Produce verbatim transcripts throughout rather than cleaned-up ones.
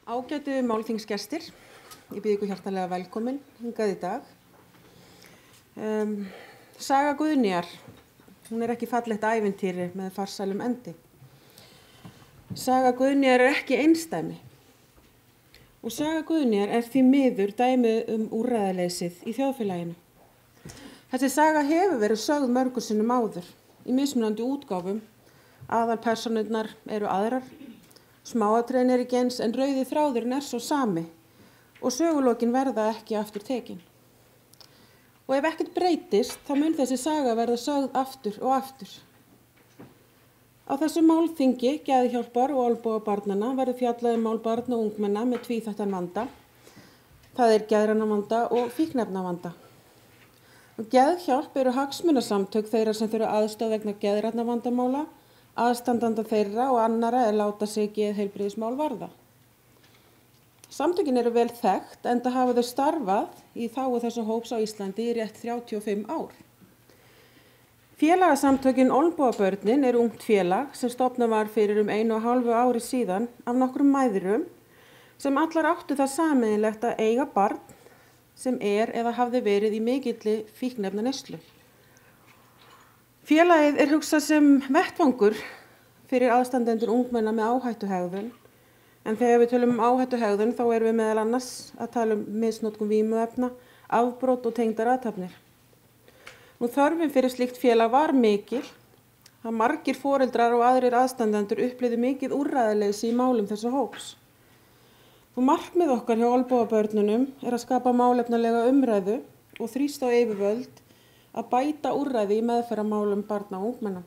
Ágætu málþingsgestir, ég býð ykkur hjartalega velkomin hingað í dag. Um, Saga Guðnýjar, hún er ekki fallegt ævintýri með farsælum endi. Saga Guðnýjar er ekki einsdæmi. Og saga Guðnýjar er því miður dæmi um úrræðaleysið í þjóðfélaginu. Þessi saga hefur verið sögð mörgum sinnum áður, í mismunandi útgáfum. Aðalpersónurnar eru aðrar, smáatriðin er ekki eins en rauði þráðurinn er svo sami og sögulokin verða ekki aftur tekin. Og ef ekkert breytist, þá mun þessi saga verða sögð aftur og aftur. Á þessu málþingi Geðhjálpar og olnbogabarnanna verður fjallað um mál barna og ungmenna með tvíþættan vanda. Það er geðrænavanda og fíkniefnavanda. Og Geðhjálp eru hagsmunasamtök þeirra sem þurfa aðstoð vegna geðrænavavandamála, aðstandanda þeirra og annara er láta sig geðheilbrigðismál varða. Samtökin eru vel þekkt enda hafa þau starfað í þágu þessu hóps á Íslandi í rétt þrjátíu og fimm ár. Félagasamtökin Olnbogabörnin er ungt félag sem stofnað var fyrir um einu og hálfu ári síðan af nokkrum mæðrum sem allar áttu það sameiginlegt að eiga barn sem er eða hafði verið í mikilli fíkniefnaneyslu. Félagið er hugsað sem vettvangur fyrir aðstandendur ungmenna með áhættuhegðun, en þegar við tölum um áhættuhegðun þá erum við meðal annars að tala um misnotkun vímuefna, afbrot og tengdar athafnir. Nú þörfin fyrir slíkt félag var mikil, að margir foreldrar og aðrir aðstandendur upplifðu mikið úrræðaleysi í málum þessu hóps. Og markmið okkar hjá olnbogabörnunum er að skapa málefnalega umræðu og þrýsta á yfirvöld að bæta úrræði í meðferðarmálum barna og ungmenna.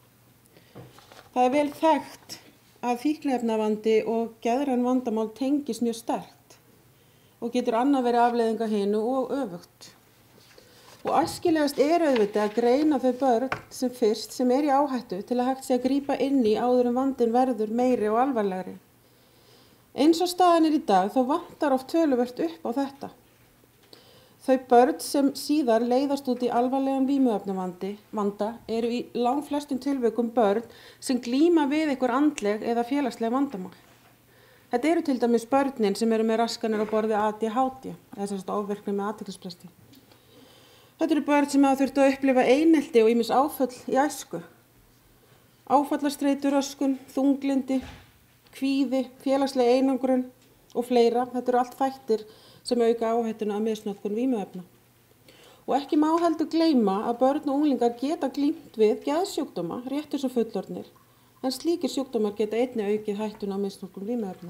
Það er vel þekkt að fíkniefnavandi og geðræn vandamál tengist mjög sterkt og getur annað verið afleiðinga hinu og öfugt. Og æskilegast er auðvitað að greina þau börn sem fyrst sem er í áhættu til að hægt sé að grípa inn í áður en vandinn verður meiri og alvarlegri. Eins og staðan er í dag þá vantar oft töluvert upp á þetta. Þau börn sem síðar leiðast út í alvarlegan vímuefnavanda eru í langflestum tilvikum börn sem glíma við einhver andleg eða félagsleg vandamál. Þetta eru til dæmis börnin sem eru með raskanir á borð við A D H D, eða sem sagt ofvirkni með athyglisbresti. Þetta eru börn sem hafa þurft að upplifa einelti og ýmis áföll í æsku. Áfallastreitu röskun, þunglyndi, kvíði, félagsleg einangrun og fleira. Þetta eru allt þættir sem auka áhættuna að misnotkun vímuefna. Og ekki má heldur gleyma að börn og unglingar geta glímt við geðsjúkdóma rétt eins og fullorðnir, en slíkir sjúkdómar geta einnig aukið hættuna á misnotkun vímuefna.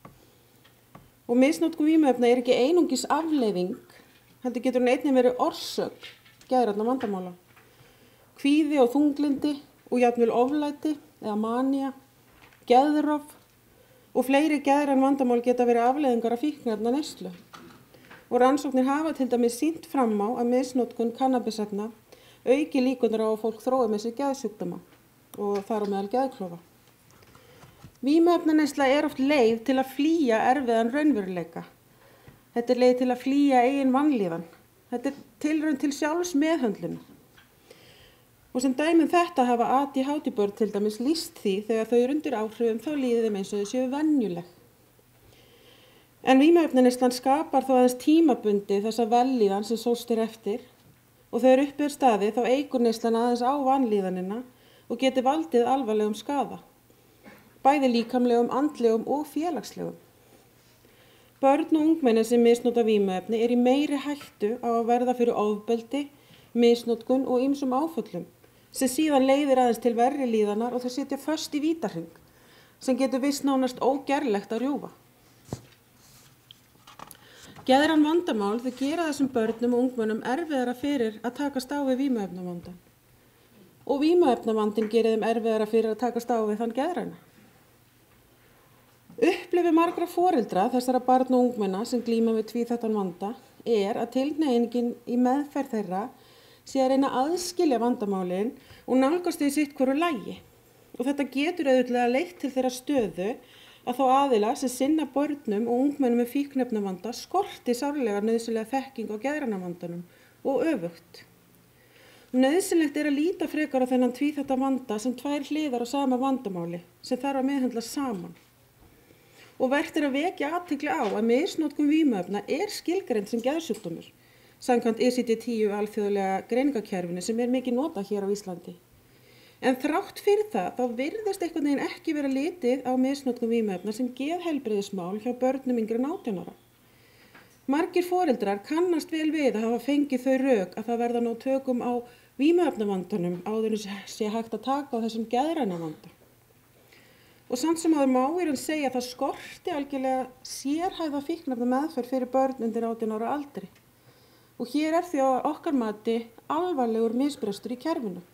Og misnotkun vímuefna er ekki einungis afleiðing, heldur getur hún einnig verið orsök geðrænna vandamála. Kvíði og þunglyndi og jafnvel oflæti eða manía, geðrof og fleiri geðræn vandamál geta verið afleiðingar af fíkniefnaneyslu. Og rannsóknir hafa til dæmis sýnt fram á að misnotkun kannabisefna auki líkurnar á að fólk þrói með sér geðsjúkdóma og þar á meðal geðklofa. Vímuefnaneysla er oft leið til að flýja erfiðan raunveruleika. Þetta er leið til að flýja eigin vanlíðan. Þetta er tilraun til sjálfsmeðhöndlunar. Og sem dæmi um þetta hafa A D H D-börn til dæmis lýst því þegar þau eru undir áhrifum þá líður þeim eins og þau séu venjuleg. En vímuefnaneyslan skapar þó aðeins tímabundi þessa vellíðan sem sóst er eftir og þegar uppi er staðið þá eykur neyslan aðeins á vanlíðanina og getur valdið alvarlegum skaða, bæði líkamlegum, andlegum og félagslegum. Börn og ungmenni sem misnota vímuefni er í meiri hættu á að verða fyrir ofbeldi, misnotkun og ýmsum áföllum sem síðan leiðir aðeins til verri líðanar og þau sitja föst í vítahring sem getur visst nánast ógerlegt að rjúfa. Geðræn vandamál þau gera þessum börnum og ungmennum erfiðara fyrir að takast á við vímuefnavandann. Og vímuefnavandinn gerir þeim erfiðara fyrir að takast á við þann geðræna. Upplifi margra foreldra þessara barna og ungmenna sem glíma við tvíþættan vanda er að tilhneigingin í meðferð þeirra sé að reyna að aðskilja vandamálin og nálgast þau sitt hvoru lagi. Og þetta getur auðvitað leitt til þeirra stöðu að þá aðila sem sinna börnum og ungmennum með fíkniefnavanda skorti sárlega nauðsynlega þekking á geðrænavandanum og öfugt. Nauðsynlegt er að líta frekar á þennan tvíþætta vanda sem tvær hliðar á sama vandamáli sem þarf að meðhöndla saman. Og vert er að vekja athygli á að misnotkun vímuefna er skilgreind sem geðsjúkdómur, samkvæmt I C D tíu alþjóðlega greiningakerfinu sem er mikið notað hér á Íslandi. En þrátt fyrir það, þá virðist einhvern veginn ekki vera litið á misnotkun vímuefna sem geðheilbrigðismál hjá börnum yngri en átján ára. Margir foreldrar kannast vel við að hafa fengið þau rök að það verða ná tökum á vímuefnavandanum áður en sé hægt að taka á þessum geðræna vanda. Og samt sem áður má er að segja að það skorti algjörlega sérhæfða fíkniefna meðferð fyrir börn undir átján ára aldri. Og hér er því á okkar mati alvarlegur misbrestur í kerfinu.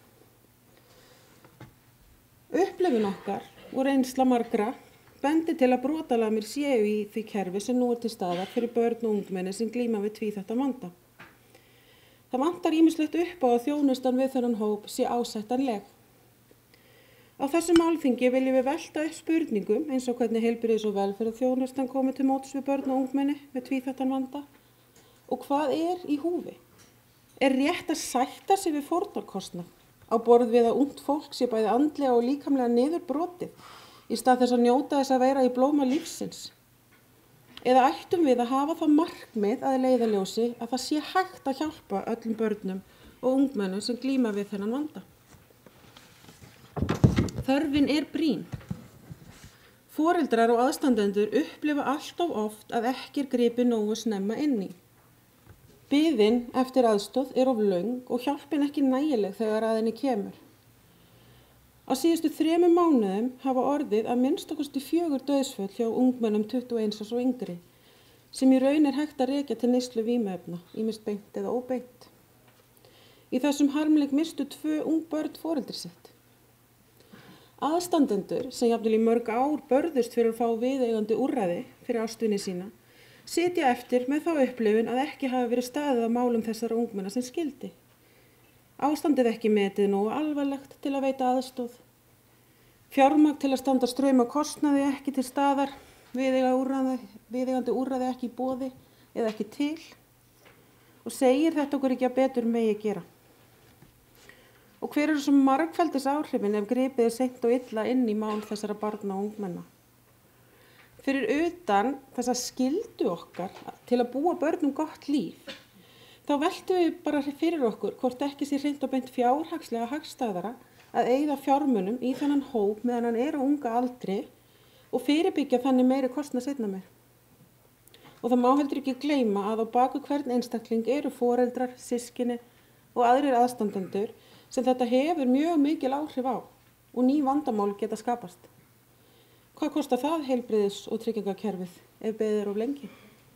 Upplifun okkar og reynsla margra bendir til að brotalamir séu í því kerfi sem nú er til staðar fyrir börn og ungmenni sem glíma við tvíþættan vanda. Það vantar ýmislegt upp á að þjónustan við þennan hóp sé ásættanleg. Á þessu málþingi viljum við velta upp spurningum eins og hvernig heilbrigðis- og velferðarþjónustan komi til móts við börn og ungmenni með tvíþættan vanda og hvað er í húfi. Er rétt að sætta sig við fórnarkostnað á borð við að ungt fólk sé bæði andlega og líkamlega niðurbrotið í stað þess að njóta þess að vera í blóma lífsins? Eða ættum við að hafa það markmið að leiðarljósi að það sé hægt að hjálpa öllum börnum og ungmennum sem glíma við þennan vanda? Þörfin er brýn. Foreldrar og aðstandendur upplifa allt of oft að ekki er gripið nógu snemma inn í. Biðin eftir aðstoð er of löng og hjálpin ekki nægileg þegar að henni kemur. Á síðustu þremur mánuðum hafa orðið að minnsta kosti fjögur dauðsföll hjá ungmennum tuttugu og eins árs og yngri, sem í raun er hægt að rekja til neyslu vímuefna, ýmist beint eða óbeint. Í þessum harmleik mistu tvö ung börn foreldri sitt. Aðstandendur sem jafnvel í mörg ár börðust fyrir að fá viðeigandi úrræði fyrir ástvini sína, sitja eftir með þá upplifun að ekki hafi verið staðið á málum þessara ungmenna sem skildi. Ástandið ekki metið nógu alvarlegt til að veita aðstoð. Fjármagn til að standa straum af kostnaði ekki til staðar, viðeigandi úrræði ekki í boði eða ekki til. Og segir þetta okkur ekki að betur megi gera. Og hver eru svo margfaldis áhrifin ef gripið er seint og illa inn í mál þessara barna og ungmenna? Fyrir utan þessa skyldu okkar til að búa börnum gott líf, þá veltum við bara fyrir okkur hvort ekki sé hreint og beint fjárhagslega hagstæðara að eyða fjármunum í þennan hóp meðan hann er á unga aldri og fyrirbyggja þannig meiri kostnað seinna meir. Og það má heldur ekki gleyma að á baku hvern einstakling eru foreldrar, systkini og aðrir aðstandendur sem þetta hefur mjög mikil áhrif á og ný vandamál geta skapast. Hvað kostar það heilbrigðis- og tryggingakerfið ef beðið er of lengi?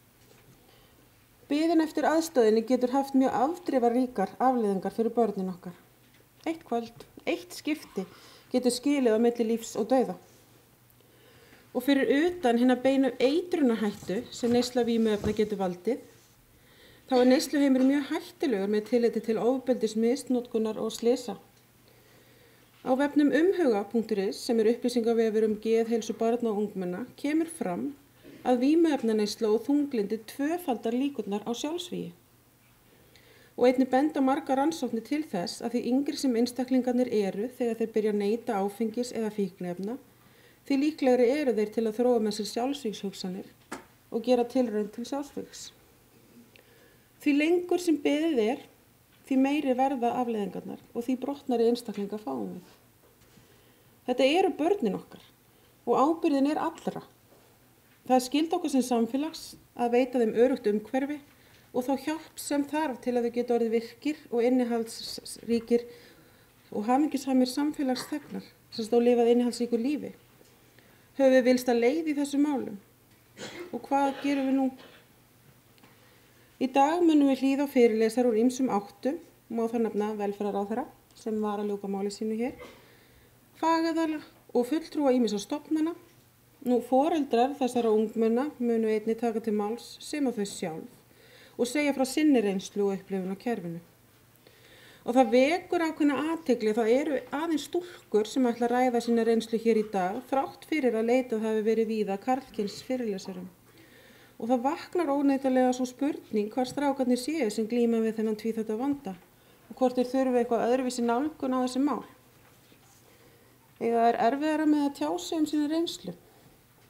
Biðin eftir aðstöðinni getur haft mjög afdrifaríkar afleiðingar fyrir börnin okkar. Eitt kvöld, eitt skipti getur skilið á milli lífs og dauða. Og fyrir utan hina beinu eitrunarhættu sem neysla vímuefna getur valdið, þá er neysluheimur mjög hættulegur með tilliti til ofbeldis, misnotkunar og slysa. Á vefnum umhuga punktur is, sem er upplýsingavefur um geðheilsu barna og ungmenna, kemur fram að vímuefnaneysla og þunglindi tvöfaldar líkurnar á sjálfsvígi. Og einnig benda margar rannsóknir til þess að því yngri sem einstaklingarnir eru þegar þeir byrja að neyta áfengis eða fíkniefna, því líklegri eru þeir til að þróa með sér sjálfsvígshugsanir og gera tilraun til sjálfsvígs. Því lengur sem beðið er, því meiri verða afleiðingarnar og því brotnari einstaklinga fáum við. Þetta eru börnin okkar og ábyrgðin er allra. Það er skylda okkur sem samfélags að veita þeim öruggt umhverfi og þá hjálp sem þarf til að þau geta orðið virkir og innihaldsríkir og hamingjusamir samfélagsþegnar sem stóð lifað innihaldsríku lífi. Höfum við vilst að leið í þessu málum? Og hvað gerum við nú? Í dag munum við hlýða á fyrirlesar úr ýmsum áttum, má það nefna velferðarráðherra sem var að ljúka máli sínu hér, fagaðala og fulltrúa ýmissa stofnana. Nú foreldrar þessara ungmenna munu einnig taka til máls sem að þau sjálf og segja frá sinni reynslu og upplifun á kerfinu. Og það vekur ákveðna athygli, það eru aðeins stúlkur sem ætla að ræða sína reynslu hér í dag, þrátt fyrir að leitað hafi verið víða karlkyns fyrirlesarum. Og það vaknar óneitanlega svo spurning hvar strákarnir séu sem glíma við þennan tvíþætta vanda og hvort þeir þurfi eitthvað öðruvísi nálgun á þessi mál. Eða er erfiðara með að tjá sig um sína reynslu.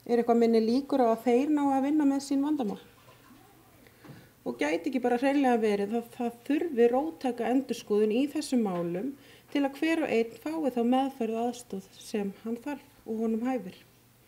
Er eitthvað minni líkur á að þeir ná að vinna með sín vandamál? Og gæti ekki bara hreinlega verið að það þurfi róttæka endurskoðun í þessum málum til að hver og einn fái þá meðferð og aðstoð sem hann þarf og honum hæfir.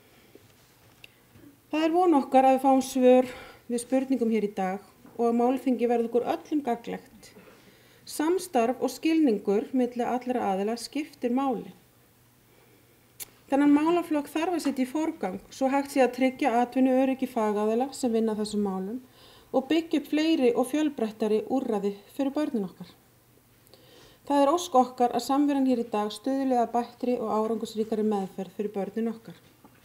Það er von okkar að við fáum svör við spurningum hér í dag og að málþingi verði okkur öllum gagnlegt. Samstarf og skilningur milli allra aðila skiptir máli. Þennan málaflokk þarf að setja í forgang svo hægt sé að tryggja atvinnu öryggi fagaðila sem vinna þessum málum og byggja upp fleiri og fjölbreyttari úrræði fyrir börnin okkar. Það er ósk okkar að samveran hér í dag stuðli að bættri og árangursríkari meðferð fyrir börnin okkar.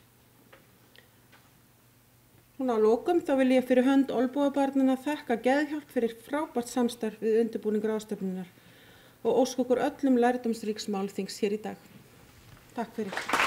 Núna á lokum þá vil ég fyrir hönd olnbogabarnanna þakka Geðhjálp fyrir frábært samstarf við undirbúning ráðstefnunnar og ósk okkur öllum lærdómsríks málþings hér í dag. Takk fyrir.